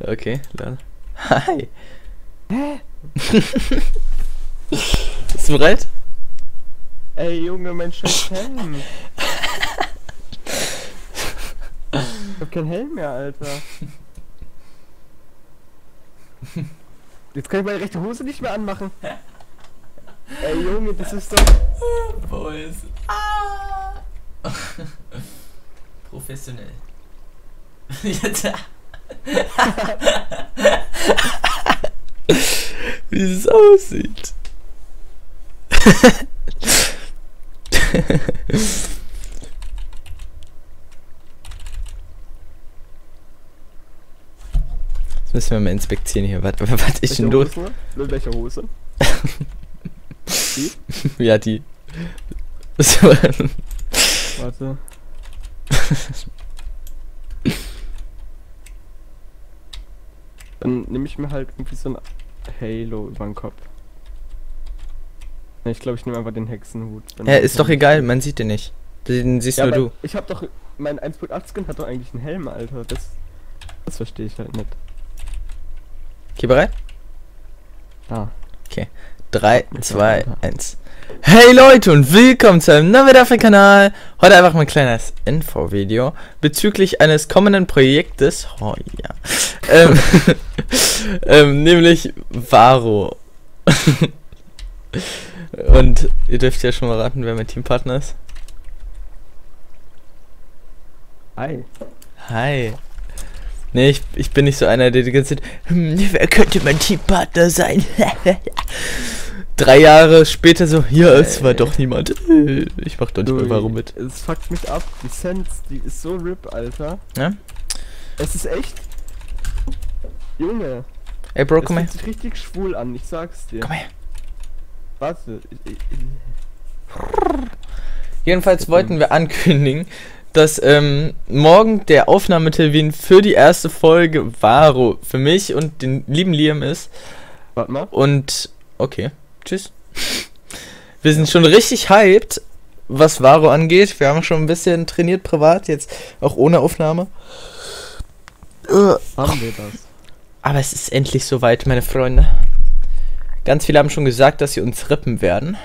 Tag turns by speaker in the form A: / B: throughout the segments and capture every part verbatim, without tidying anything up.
A: Okay, dann. Hi.
B: Hä?
A: Bist du bereit?
B: Ey, Junge, mein scheiß Helm. Ich hab keinen Helm mehr, Alter. Jetzt kann ich meine rechte Hose nicht mehr anmachen. Ey, Junge, das ist doch...
A: Boys. Ah. Professionell. Jetzt. Wie es aussieht. Jetzt müssen wir mal inspizieren hier. Was, was ist denn los?
B: Mit welcher Hose? Die?
A: Ja, die.
B: Warte. Dann nehme ich mir halt irgendwie so ein Halo über den Kopf. Ne, ich glaube, ich nehme einfach den Hexenhut.
A: Ja, ist doch egal, man sieht den nicht. Den siehst
B: ja,
A: nur du.
B: Ich hab doch... Mein eins Punkt acht Skin hat doch eigentlich einen Helm, Alter. Das... Das verstehe ich halt nicht.
A: Okay, bereit?
B: Ah.
A: Okay. drei, zwei, eins. Hey Leute und willkommen zu einem neuen Video auf dem Kanal. Heute einfach mal ein kleines Info-Video bezüglich eines kommenden Projektes. Oh ja. ähm, ähm, nämlich Varo. Und ihr dürft ja schon mal raten, wer mein Teampartner ist.
B: Hi.
A: Hi. Nee, ich, ich bin nicht so einer, der die ganze Zeit, hm, wer könnte mein Teampartner sein? Drei Jahre später so, ja, es war doch niemand. Ich mach doch nicht mehr Varo mit.
B: Es fuckt mich ab, die Sense, die ist so RIP, Alter.
A: Ja?
B: Es ist echt... Junge.
A: Ey Bro, komm her.
B: Es fühlt sich richtig schwul an, ich sag's dir.
A: Komm her.
B: Warte. Ich, ich, ich.
A: Jedenfalls wollten wir ankündigen, dass ähm, morgen der Aufnahmetermin für die erste Folge Varo für mich und den lieben Liam ist.
B: Warte mal.
A: Und okay, tschüss. Wir sind schon richtig hyped, was Varo angeht. Wir haben schon ein bisschen trainiert privat, jetzt auch ohne Aufnahme.
B: Haben wir das?
A: Aber es ist endlich soweit, meine Freunde. Ganz viele haben schon gesagt, dass sie uns rippen werden.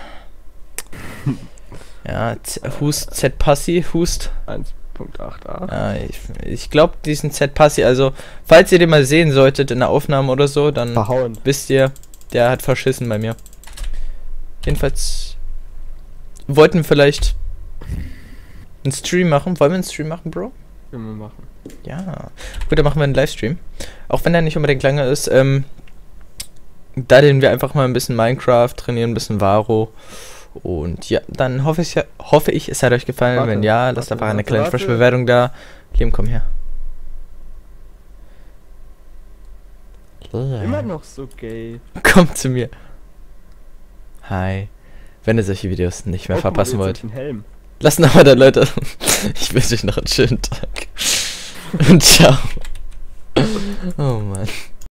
A: Ja, Hust Z-Passi, Hust.
B: eins Punkt acht acht.
A: Ja, ich ich glaube, diesen Z-Passi, also, falls ihr den mal sehen solltet in der Aufnahme oder so, dann
B: Verhauen.
A: wisst ihr, der hat verschissen bei mir. Jedenfalls wollten wir vielleicht einen Stream machen. Wollen wir einen Stream machen, Bro?
B: Können wir machen.
A: Ja. Gut, dann machen wir einen Livestream. Auch wenn der nicht unbedingt lange ist, ähm, da den wir einfach mal ein bisschen Minecraft trainieren, ein bisschen Varo. Und ja, dann hoffe ich, hoffe ich, es hat euch gefallen.
B: Warte,
A: Wenn ja, lasst
B: warte,
A: einfach eine
B: warte,
A: kleine
B: warte.
A: frische Bewertung da. Liam, komm her.
B: Immer noch so gay.
A: Komm zu mir. Hi. Wenn ihr solche Videos nicht mehr
B: Oh, guck mal,
A: verpassen
B: jetzt
A: wollt.
B: hab ich einen Helm.
A: Lasst nochmal da, Leute. Ich wünsche euch noch einen schönen Tag. Und ciao. Oh Mann.